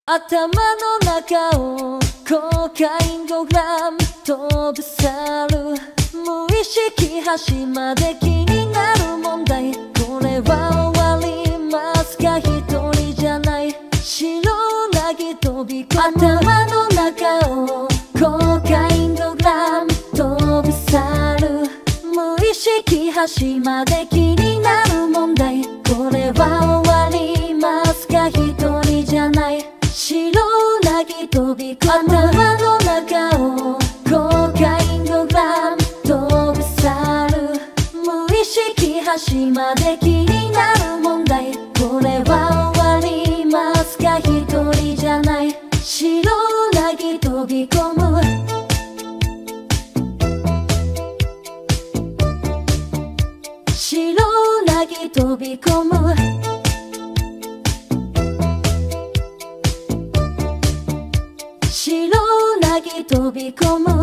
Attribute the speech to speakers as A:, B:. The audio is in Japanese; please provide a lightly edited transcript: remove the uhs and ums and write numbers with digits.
A: 頭の中をコカイン5グラム飛び去る無意識端まで気になる問題これは終わりますか一人じゃない白うなぎ飛び込む頭の中をコカイン5グラム飛び去る無意識端まで気になる問題これは終わりますか一人じゃない白うなぎ飛び込む頭の中をコカイン5グラム飛び去る無意識端まで気になる問題これは終わりますか一人じゃない白うなぎ飛び込む白うなぎ飛び込む白うなぎ飛び込む